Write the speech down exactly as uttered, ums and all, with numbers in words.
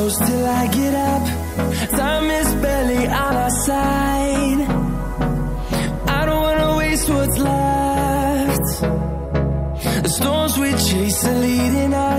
close till I get up. Time is barely on our side. I don't wanna waste what's left. The storms we chase are leading us.